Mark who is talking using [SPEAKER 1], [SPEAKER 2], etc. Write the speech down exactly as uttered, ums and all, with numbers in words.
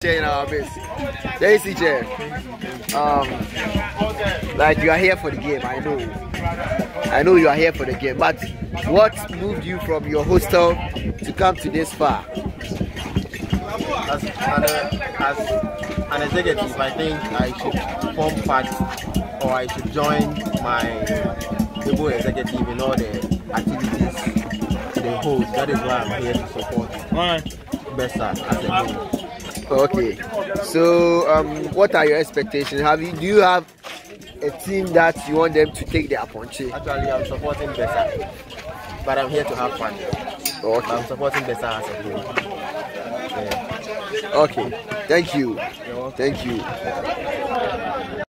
[SPEAKER 1] in our base. There is C J. Um, like you are here for the game, I know. I know you are here for the game, but what moved you from your hostel to come to this far?
[SPEAKER 2] As an, as an executive, I think I should form part, or I should join my able executive in all the activities they host. That is why I'm here to support Besa as a whole.
[SPEAKER 1] Okay, so um, what are your expectations? Have you do you have a team that you want them to take their punch?
[SPEAKER 2] Actually, I'm supporting Besa, but I'm here to have fun.
[SPEAKER 1] Okay.
[SPEAKER 2] I'm supporting Besa as a whole. Yeah.
[SPEAKER 1] Okay, thank you. Thank you.